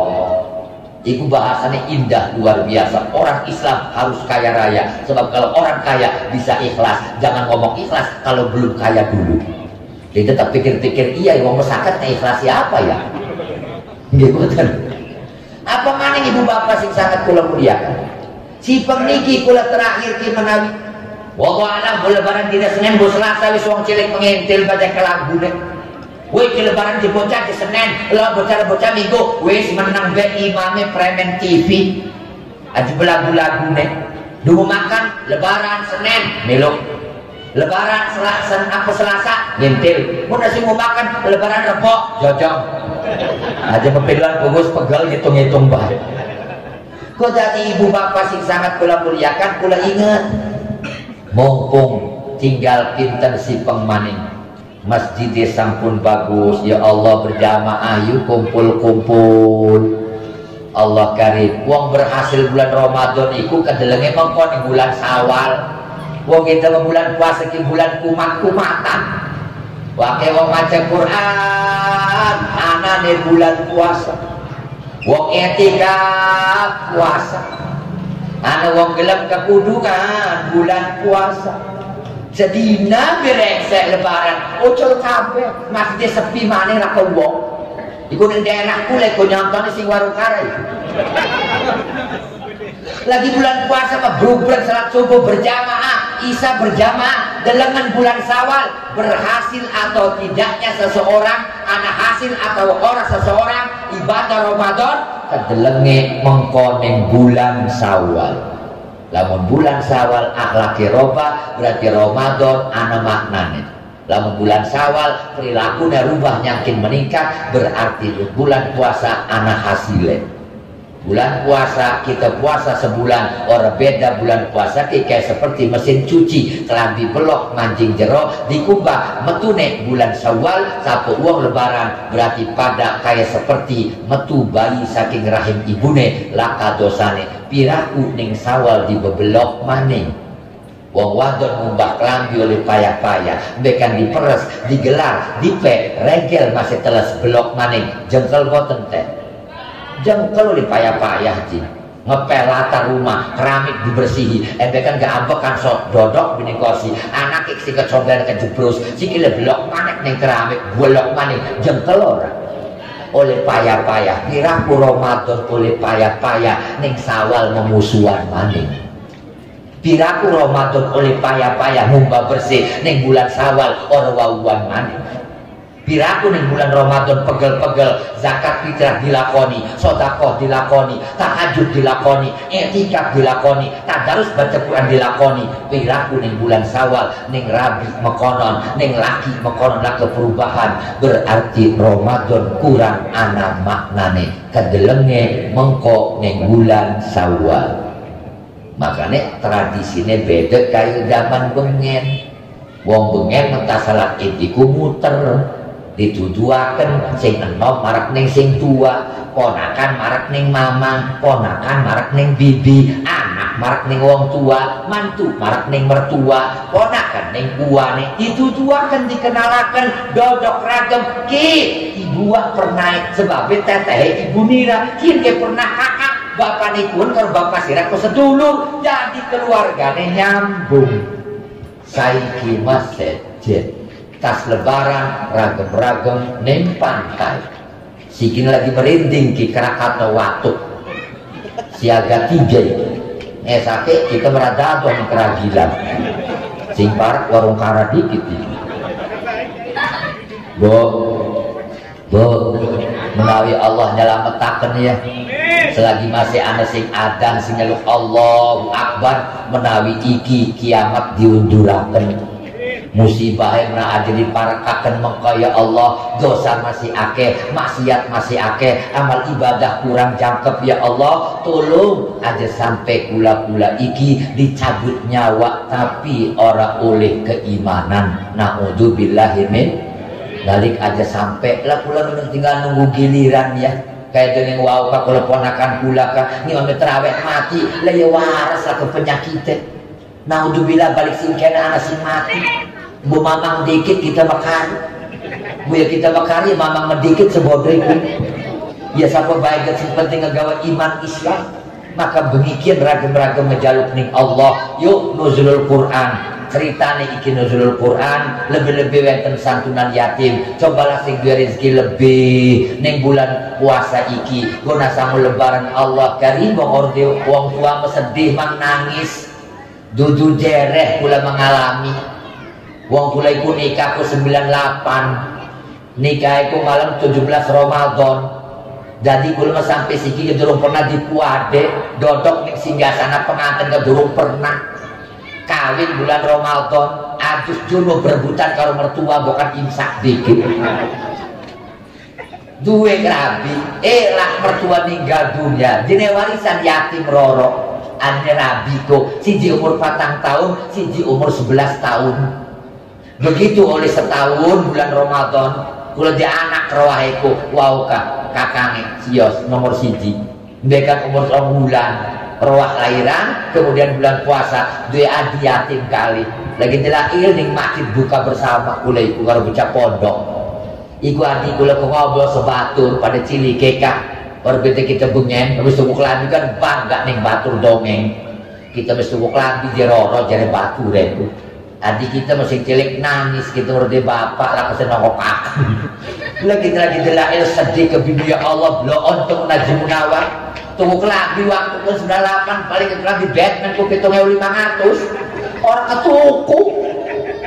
Iku bahasanya indah luar biasa. Orang Islam harus kaya raya. Sebab kalau orang kaya bisa ikhlas. Jangan ngomong ikhlas kalau belum kaya dulu. Jadi tetap pikir-pikir iya wong masyarakat ikhlas siapa ya? Gitu kan? Apa maning ibu bapak sing sangat kula muliakan? Si peniki kula terakhir ki menawi. Wallahu alam lebaran dina Senin bo Selasa wis wong cilik pengentil baca kelagune. Woi ke lebaran di bocah di Senin, lo bocah-bocah minggu, wis menang be imame premen T V. Aja belagu-lagu nih. Dulu makan lebaran Senin, melok. Lebaran Selasa apa Selasa, nyentil. Mau nasi mau makan lebaran Rebo, jojong. Aja pemilihan bungkus pegal hitung-hitung bah. Kok jadi ibu bapak sing sangat kula muliakan, kula ingat. Mumpung tinggal pinter si pengmaning. Masjidnya sampun bagus ya Allah berjamaah yuk kumpul-kumpul Allah karim wong berhasil bulan Ramadan iku kedelenge mengko ning bulan Syawal wong kita bulan puasa ki bulan kumat-kumatan wae wong maca Quran anane bulan puasa wong etikaf puasa ana wong gelem kekudungan bulan puasa sedina berengsek lebaran ucul kabeh masjid sepi maneh ra wong iku ning daerah kule kok nyontone sing warung kare lagi bulan puasa mah brubrek salat subuh berjamaah isya berjamaah delengan bulan Syawal berhasil atau tidaknya seseorang, ada hasil atau orang seseorang ibadah Ramadan kedelenge mengkoneng bulan Syawal. Lamun bulan Syawal akhlaki roba berarti Ramadan ana maknane. Lamun bulan Syawal perilakunya rubah nyakin meningkat berarti bulan puasa ana hasilnya. Bulan puasa kita puasa sebulan, orang beda bulan puasa kayak seperti mesin cuci kelambi belok mancing jero dikubah metune bulan Syawal satu uang lebaran berarti pada kayak seperti metu bayi saking rahim ibune laka dosane piraku ning Syawal dibebelok maning. Wong wadon ngubah kelambi oleh payah-payah bekan diperes digelar dipe regel masih teles belok maning jengkel boten teh jengkel oleh payah-payah ji ngepel latar rumah keramik dibersihi ente kan gak ambek kan sok dodok bini kosi anak iksi kecomberan kejebrus sikile blok manek ning keramik bolok maning jengkel orang oleh payah-payah piraku Ramadan oleh payah-payah ning Syawal memusuhan maning piraku Ramadan oleh payah-payah ngubah bersih ning bulan Syawal orang wawuan maning piraku ning bulan Ramadan pegel-pegel zakat fitrah dilakoni, sedekah dilakoni, tahajud dilakoni, i'tikaf dilakoni, tadarus baca Quran dilakoni. Piraku ning bulan Syawal ning rabi mekonon, ning laki mekonon lak perubahan berarti Ramadan kurang ana maknane kedelenge mengko ning bulan Syawal. Makanya tradisine beda kayak zaman bengen. Wong bengen mentah salat id iku muter dituduhaken sing enom marak ning sing tua, ponakan marak ning mama, ponakan marak ning bibi, anak marak ning wong tua, mantu marak ning mertua, ponakan ning buane dituduhaken dikenalaken dodok ragem ki ibu pernah sebab teteh ibu nira kin ke pernah kakak bapak nikun karo bapak sirah ku sedulur jadi keluargane nyambung saiki masjid tas lebaran ragam-ragam neng pantai sikin lagi merinding ki Krakatau Watuk siaga tiga eh sakit kita merada tuh keragilan sing parak warung kara dikit ini bo bo menawi Allah nyelametaken ya selagi masih ana sing adan sing nyeluk Allahu Akbar menawi iki kiamat diunduraken musibah yang pernah ada diparakakan mengkaya Allah dosa masih akeh maksiat masih akeh amal ibadah kurang jangkep ya Allah tolong aja sampai kula-kula iki dicabut nyawa tapi ora oleh keimanan naudzubillahi min balik aja sampai lah kula tinggal nunggu giliran ya kayak dengan wow kak kula ponakan kula kak ini ame terawih mati lah ya waras lah ke penyakitnya naudzubillah balik singkena anak sing mati bu mamang dikit kita makan bu ya kita makan ya mamang medikit sebodoi pun ya siapa baik yang penting ngegawa iman Islam maka bengikir ragam-ragam ngejaluk ning Allah yuk nuzulul Quran ceritanya iki nuzulul Quran lebih-lebih wenten santunan yatim cobalah sing duwe rezeki lebih ning bulan puasa iki guna sangu lebaran Allah karim orde wong tua sedih mang nangis dudu jereh pula mengalami wong kula iku nikah ku sembilan delapan nikah iku malam tujuh belas Ramadan jadi kula sampai siki durung pernah dipuade dodok ning singgasana pengantin ke durung pernah kawin bulan Ramadan adus jono berebutan karo mertua bukan imsak dikit duwe kerabi eh lah mertua ninggal dunia dene warisan yatim roro ane rabi kok siji umur patang tahun siji umur sebelas tahun begitu oleh setahun bulan Ramadan kula di anak rawaheku wow kak kakange sios nomor siji bekan umur rong bulan rawah lahiran kemudian bulan puasa dua adi yatim kali lagi dilahir ning masjid buka bersama kula iku karo bocah pondok iku adi kula ngobrol sebatur pada cili keka berbeda kita bengen habis tuku lambi kan bangga ning batur dongeng kita habis tuku lambi jeroro jare batur itu adik kita masih cilik nangis kita berde bapak lah kesen nongok aku lagi lagi delail sedih ke bibi ya Allah belum untuk najim munawar tunggu kelagi waktu ke sembilan puluh delapan paling kelagi Batman ku pitung ewu lima ratus orang ketuku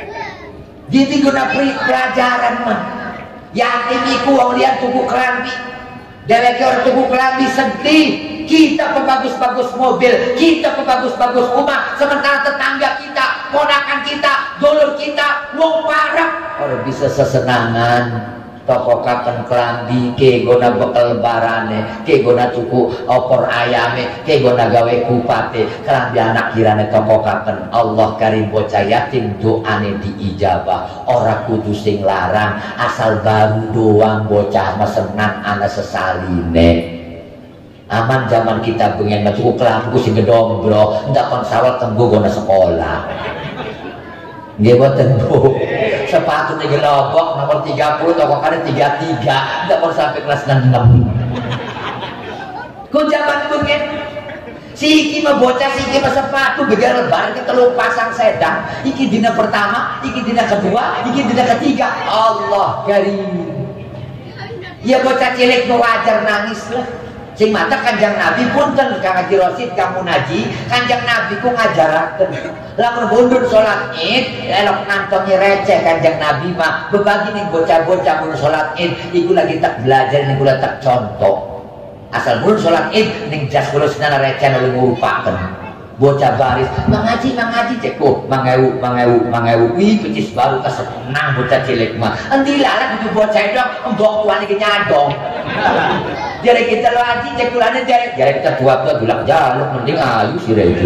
Jadi guna pelajaran mah. Yatim iku wong liyan tuku kelambi. Dheweke ora tuku kelambi sedih. Kita pebagus-bagus mobil, kita pebagus-bagus rumah, sementara tetangga kita, ponakan kita, dulur kita, wong parah ora bisa sesenangan. Toko kaken kelambi, ke gona bekal barane, ke gona tuku opor ayame, ke gona gawe kupate, kelambi anak kirane toko kaken. Allah karim bocah yatim doane diijabah, ora kudu sing larang, asal baru doang bocah mesenang ana sesaline. Aman zaman kita pengen cukup kelambu sing gedombro, ndak kon sawal tenggo gona sekolah. Nggih boten Bu. Sepatu nih gelobok nomor tiga puluh toko kali tiga puluh tiga nggak mau sampai kelas enam. Kau zaman mungkin si mah bocah si mah sepatu begal lebaran kita lu pasang sedang iki dina pertama iki dina kedua iki dina ketiga Allah karim ya bocah cilik nu wajar nangis lah sing mata kanjang Nabi punten Kang Haji Rosid kamu naji kanjang Nabi ku ngajarakeun lamun mundur sholat id elok nantongi receh kanjang Nabi mah bebagi nih bocah-bocah mun sholat id iku lagi tak belajar nih kula tak contoh asal mun sholat id ning jas kula senana receh nu ngurupakeun bocah baris mangaji mangaji ceko mangewu mangewu mangewu ih pecis baru kesenang bocah cilik mah endi lalat itu bocah dong mbok tuane ki nyadong jadi kita lo aji cekulane jadi jadi kita tua-tua bilang jaluk mending ayu sih itu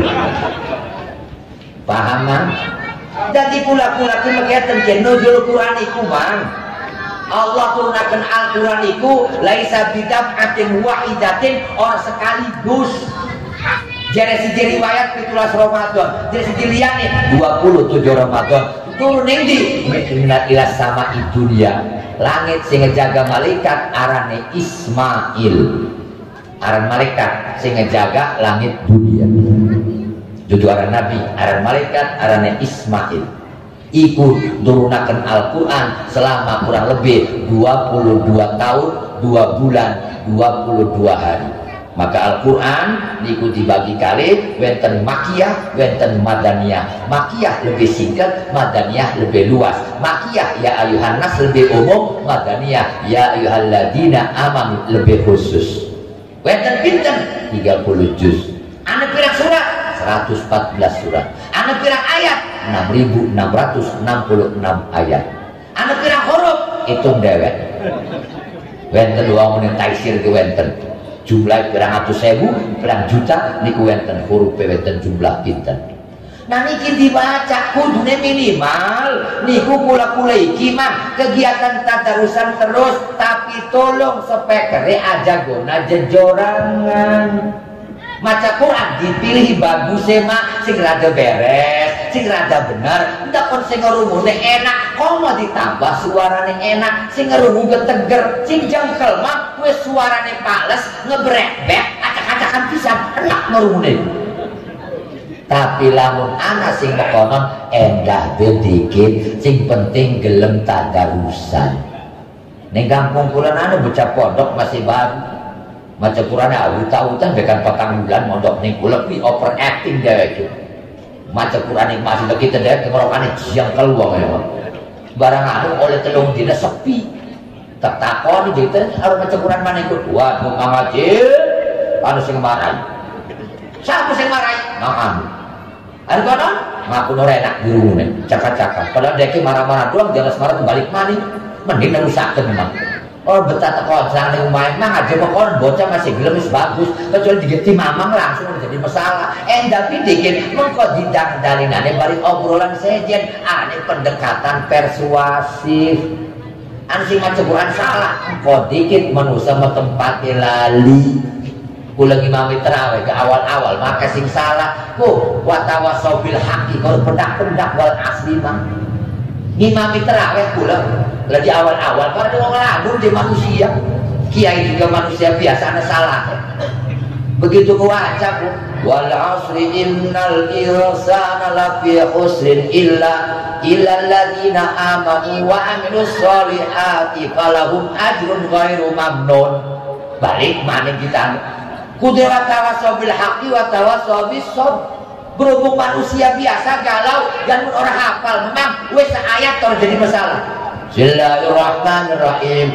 paham man jadi pula-pula ku megiatan nuzul Quran iku man Allah turunkan Al-Quran iku laisa bid'atin wahidatin orang sekaligus jadi si riwayat pitulas Ramadan jadi si liyane dua puluh tujuh Ramadan turun di inna ila sama dunia langit sing ngejaga malaikat arane Ismail aran malaikat sing ngejaga langit dunia dudu aran nabi aran malaikat arane Ismail iku turunaken Al-Quran selama kurang lebih dua puluh dua tahun dua bulan dua puluh dua hari maka Al-Quran niku dibagi kali wenten makiyah wenten madaniyah makiyah lebih singkat madaniyah lebih luas makiyah ya ayuhan nas lebih umum madaniyah ya ayyuhalladzina amanu lebih khusus wenten pinten tiga puluh juz anak pirang surat seratus empat belas surat anak pirang ayat enam ribu enam ratus enam puluh enam ayat anak pirang huruf hitung dewek wenten dua menit taisir ke wenten jumlah pirang atus sewu, pirang juta niku wenten huruf wenten jumlah pinten. Nah niki dibaca kudune minimal niku kula-kula iki mah kegiatan tadarusan terus tapi tolong sepekere aja guna jejorangan. Maca Quran dipilih bagus mah sing rada beres, sing rada bener, ndak kon sing ngrungune enak, komo ditambah suarane enak, sing ngrungu geteger, sing jengkel mah wis suarane pales, ngebrek-brek, acak-acakan pisan, enak ngrungune. Tapi lamun ana sing mekonon endah dikit, sing penting gelem tadarusan. Ning kampung kula ana bocah pondok masih baru. Maca Quran awut-awutan bekan patang bulan mondok ning kula kuwi overacting dheweke. Maca Quran iki masih begitu dheweke ngrokane jiang keluar ya. Barang anu oleh telung dina sepi. Tak takon gitu harus maca Quran mana ikut. Waduh ngaji anu sing marai. Siapa sing marai? Mang Ari kono ngaku ora enak dirungune cakak-cakak. Padahal dheweke marah-marah doang jelas marah balik maning. Mending nerusakeun memang. Oh betah teko jang ning omahe mah aja pokon bocah masih gelem wis bagus kecuali digeti mamang langsung jadi masalah eh tapi dikit mengko didang dalinane bari obrolan sejen ane pendekatan persuasif an sing maca Quran salah engko dikit manusia mah tempate lali kula ngimami tarawih ke awal-awal maka sing salah ku wa tawassaw bil haqqi kalau pendak-pendak wal asli mah ngimami tarawih kula lagi awal-awal para dia orang lagu dia manusia kiai juga manusia biasa ada salah begitu kuaca wal asri innal insana lafi khusrin illa illa alladziina amanu wa amilus sholihati falahum ajrun ghairu mamnun balik mana kita kudu wa tawassaw bil haqqi wa tawassaw bis sabr Berhubung manusia biasa galau dan orang hafal memang wes ayat orang jadi masalah. Bismillahirrahmanirrahim.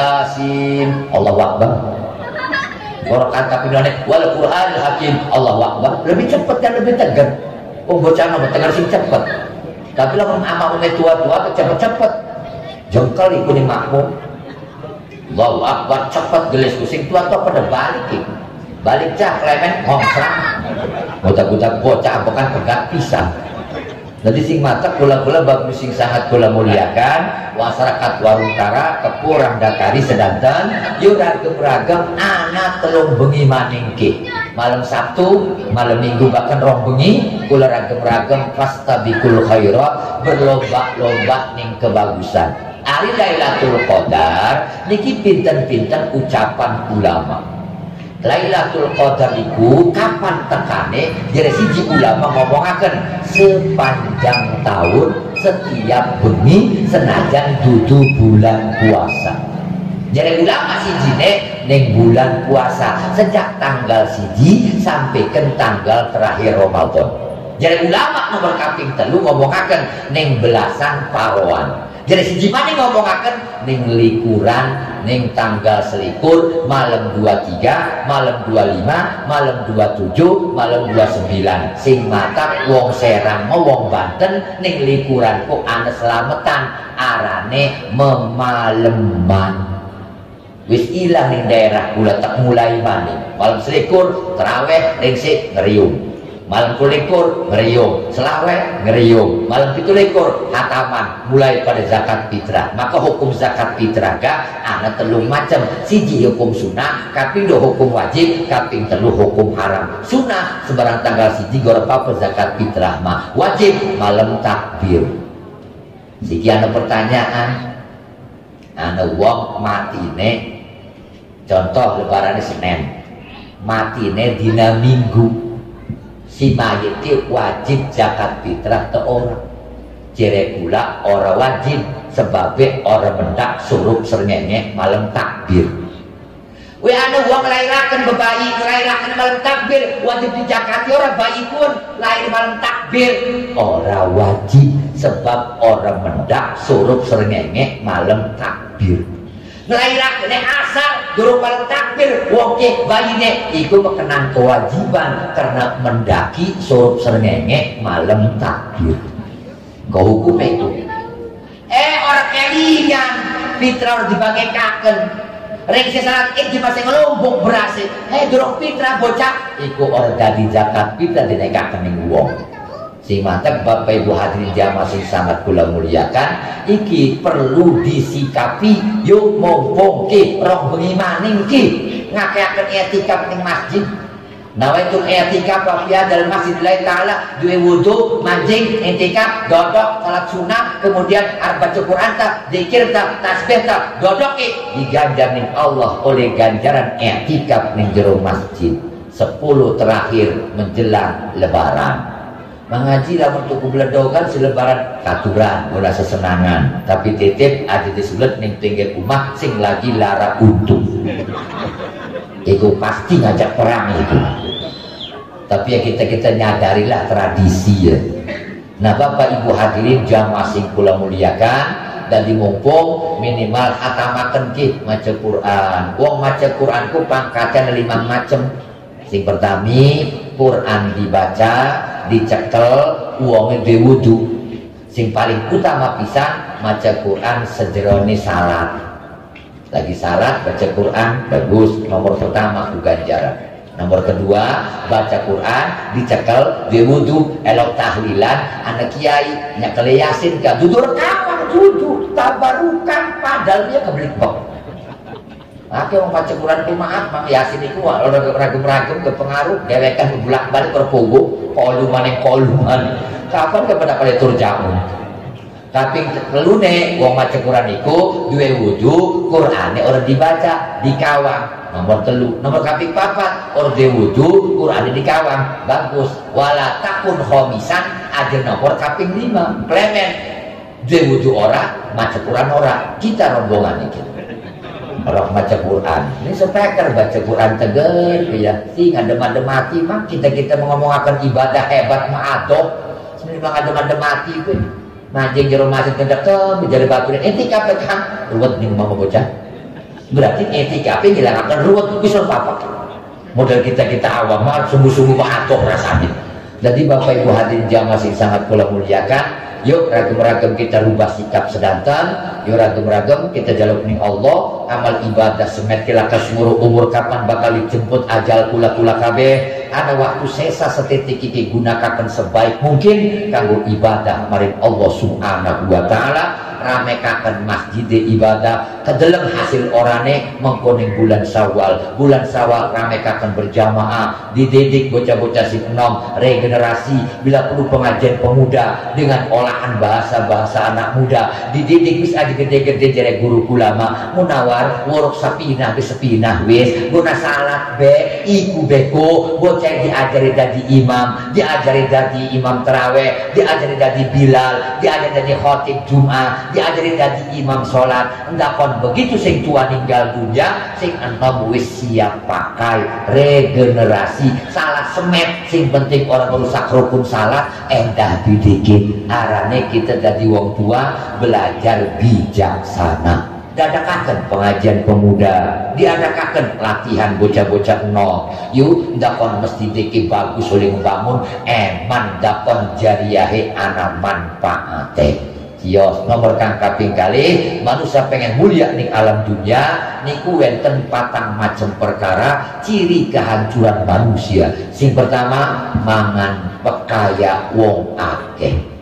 Yasin. Allahu Akbar. Orang kata pinane wal Qur'anil Hakim. Allahu Akbar. Lebih cepat dan lebih tegar. Oh bocah mah tegar sing cepat. Tapi lah amak umat tua-tua cepet-cepet. Jengkel iku ning makmum. Allahu Akbar cepat gelis sing tua-tua pada balik. Balik cah klemen ngongsrang. Budak-budak bocah bukan pegat pisang. Jadi sing mata kula-kula bagus sing sangat kula muliakan masyarakat Warungkara kepurang dakari sedanten yuran keberagam anak telung bengi maningke malam Sabtu malam Minggu bahkan rong bengi kula ragam-ragam fastabikul khairat berlomba-lomba ning kebagusan. Ari Lailatul Qadar niki pinten-pinten ucapan ulama. Lailatul Qadar iku kapan tekane jadi siji ulama ngomongaken sepanjang tahun setiap bengi senajan dudu bulan puasa. Jadi ulama sijine ning bulan puasa sejak tanggal siji sampai ke tanggal terakhir Ramadan. Jadi ulama nomor kaping telu ngomongaken ning belasan paroan. Jadi siji mana ngomongaken ning likuran ning tanggal selikur malam dua puluh tiga malam dua puluh lima malam dua puluh tujuh malam dua puluh sembilan sing mata wong Serang mau wong Banten ning likuran kok ana selametan arane memaleman wis ilang ning daerah kula tak mulai maning malam selikur tarawih ning sik ngeriung malam kulikur ngeriung, selaweh ngeriung, malam pitulikur hataman mulai pada zakat fitrah. Maka hukum zakat fitrah ga ana telung macam, siji hukum sunnah, kapindo hukum wajib, kaping telu hukum haram. Sunnah sebarang tanggal siji gorapa zakat fitrah mah wajib malam takbir. Siki ana pertanyaan, ana wong matine contoh lebaran Senin, matine dina Minggu. Si mayit itu wajib zakat fitrah ke orang jere pula orang wajib sebabnya orang mendak surup sernenge malam takbir we anu wong lairakan bebayi lairakan malam takbir wajib dijakati orang bayi pun lahir malam takbir orang wajib sebab orang mendak surup sernenge malam takbir ngelahirak ini asal durung malam takbir wongke bayine iku mekenang kewajiban karena mendaki surup sernenge malam takbir kau hukum itu eh orang kelingan fitrah dibagaikan ring sesaat id di masa ngelombong berhasil eh durung fitrah bocah iku orang jadi zakat fitrah dinaikakan ning wong si mantap Bapak Ibu hadirin jamaah sing sangat kula muliakan iki perlu disikapi yuk mumpung ki rong bengi maning ki ngakeaken etikap ning masjid nawaitu etikap fi hadzal masjid lillahi taala duwe wudu mancing etikap dodok salat sunah kemudian arep baca Quran ta zikir ta tasbih ta dodok ki diganjar ning Allah oleh ganjaran etikap ning jero masjid sepuluh terakhir menjelang lebaran mengaji lamun tuku beledogan selebaran katuran bola sesenangan tapi titip ada di sulet ning pinggir rumah sing lagi lara untung itu pasti ngajak perang itu tapi ya kita kita nyadarilah tradisi ya. Nah Bapak Ibu hadirin jamaah sing kula muliakan dan dimumpung minimal hatamaken ki maca Quran wong maca Quran ku pangkatnya lima macam sing pertami Quran dibaca dicekel uangnya diwudu sing paling utama pisan maca Quran sejerone salat lagi salat baca Quran bagus nomor pertama ku ganjaran nomor kedua baca Quran dicekel diwudu elok tahlilan anak kiai nyekel yasin ka dudur kapan dudu tabarukan padahal dia kebelik bok Ake mau baca Quran ku maaf mang yasin iku orang ragam-ragam ke pengaruh dewekan bolak-balik berpogo kolu maning kolu man kapan kepada pada tur jamu tapi telune wong maca Quran iku duwe wudu Qurane orang dibaca dikawang nomor telu nomor kaping papat orang duwe wudu Qurane dikawang bagus wala takun khomisan ada nomor kaping lima klemen duwe wudu ora maca Quran ora kita rombongan iki orang baca Quran. Ini speaker baca Quran teger ya. Sing adem-adem mati mah kita-kita mengomongakan ibadah hebat mah adoh. Sebenarnya adem-adem mati kuwi. Majeng jero masjid kendek ke menjadi batu dan etika kan ruwet ning mau bocah. Berarti etika apa ngilangaken ruwet bisa apa? Modal kita-kita awam mah sungguh-sungguh mah adoh rasanya. Jadi Bapak Ibu hadirin jamaah sing sangat kula muliakan, yuk ragam-ragam kita rubah sikap sedanten, yuk ragam-ragam kita jaluk ning Allah, amal ibadah semet kilaka seluruh umur kapan bakal dijemput ajal kula-kula kabeh. Ana waktu sesa setitik iki gunakan sebaik mungkin kanggo ibadah maring Allah Subhanahu wa taala, ramekaken masjid ibadah kedeleng hasil orane mengkoning bulan Syawal. Bulan Syawal ramekaken berjamaah, dididik bocah-bocah sing enom, regenerasi bila perlu pengajian pemuda dengan olahan bahasa-bahasa anak muda, dididik bisa digede-gede jere guru ulama munawar worok sapinah be sepinah wis guna salat be iku beko bocah diajari dadi imam, diajari dadi imam taraweh, diajari dadi Bilal, diajari dadi khatib Jumat, diajari dadi imam sholat. Ndakon begitu sing tua ninggal dunia, sing enom wis siap pakai regenerasi salah semet, sing penting orang merusak rukun salat endah bidikin arane kita dadi wong tua belajar bijaksana. Diadakan pengajian pemuda, diadakan latihan bocah-bocah nol. Yuk, dakon mesti diki bagus oleh membangun eman dakon jariyahe ana manfaate. Kios nomor kang kaping kali manusia pengen mulia ning alam dunia niku wenten patang macam perkara ciri kehancuran manusia. Sing pertama mangan pekaya wong akeh.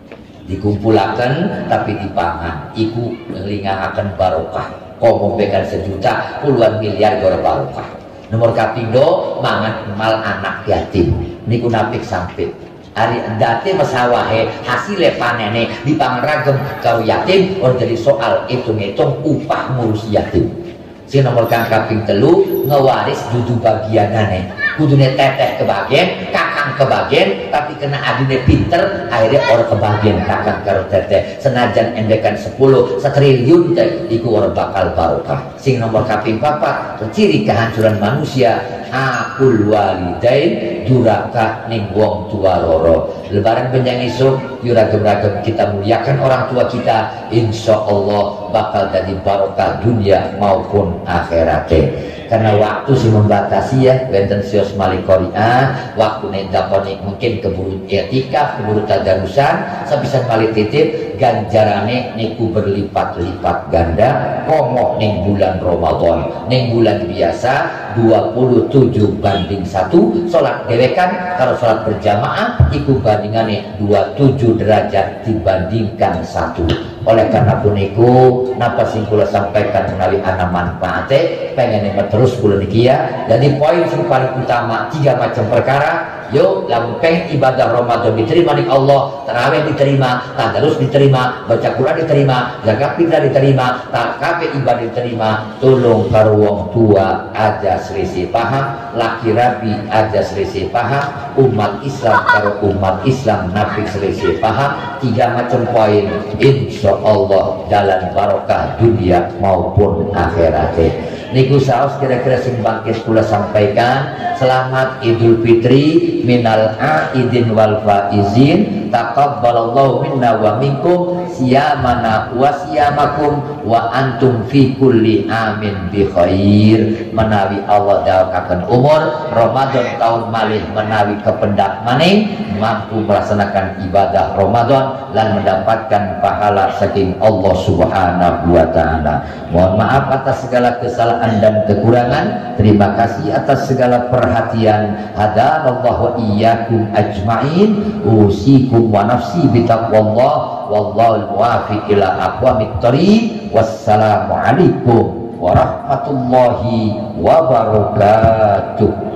Dikumpulakan tapi dipangan iku ngelingahaken barokah komo bekan sejuta puluhan miliar gora barokah. Nomor kapindo mangan mal anak yatim niku napik sampit hari endate masawahe hasilnya panene dipangan ragem karo yatim or jadi soal hitung-hitung upah ngurus yatim. Si nomor kang kaping telu ngewaris dudu bagianane kudune teteh kebagian kakang kebagian tapi kena adine pinter akhirnya orang kebagian kakang karo teteh senajan endekan sepuluh setriliun iku orang bakal barokah. Sing nomor kaping papat ciri kehancuran manusia akul walidain duraka ning wong tua roro. Lebaran penjang isuk yuragem-ragem kita muliakan orang tua kita, insya Allah bakal jadi barokah dunia maupun akhiratnya. Karena waktu sih membatasi ya, benten sios malikoriah, waktu nedakoni mungkin keburu etika, keburu tadarusan, sebisa kali titip ganjarane niku berlipat-lipat ganda, komo ning bulan Ramadan, ning bulan biasa dua puluh tujuh banding satu, sholat dewekan kalau sholat berjamaah iku bandingannya dua puluh tujuh derajat dibandingkan satu. Oleh karena puniku napa sing kula sampaikan menawi ana manfaate pengen terus kula niki ya. Jadi poin sing paling utama tiga macam perkara. Yuk, lamun pengen ibadah Ramadan diterima ning Allah, tarawih diterima, tadarus diterima, baca Quran diterima, zakat fitrah diterima, kabeh ibadah diterima, tulung karo wong tua aja selisih paham, laki rabi aja selisih paham, umat Islam karo umat Islam nabi selisih paham, tiga macam poin insya Allah dalam barokah dunia maupun akhiratnya. Niku saos kira-kira sing bangkit kula sampaikan. Selamat Idul Fitri minal aidin wal faizin, taqabbalallahu minna wa minkum siyamana wa siyamakum wa antum fi kulli amin bi khair. Menawi Allah dawakaken umur Ramadan tahun malih menawi kependak maning mampu melaksanakan ibadah Ramadan dan mendapatkan pahala saking Allah Subhanahu wa taala. Mohon maaf atas segala kesalahan dan kekurangan. Terima kasih atas segala perhatian. Hadanallahu wa iyyakum ajmain. Usikum wa nafsi bitaqwallah wallahul muwaffiq ila aqwamit thoriq. Wassalamu alaikum warahmatullahi wabarakatuh.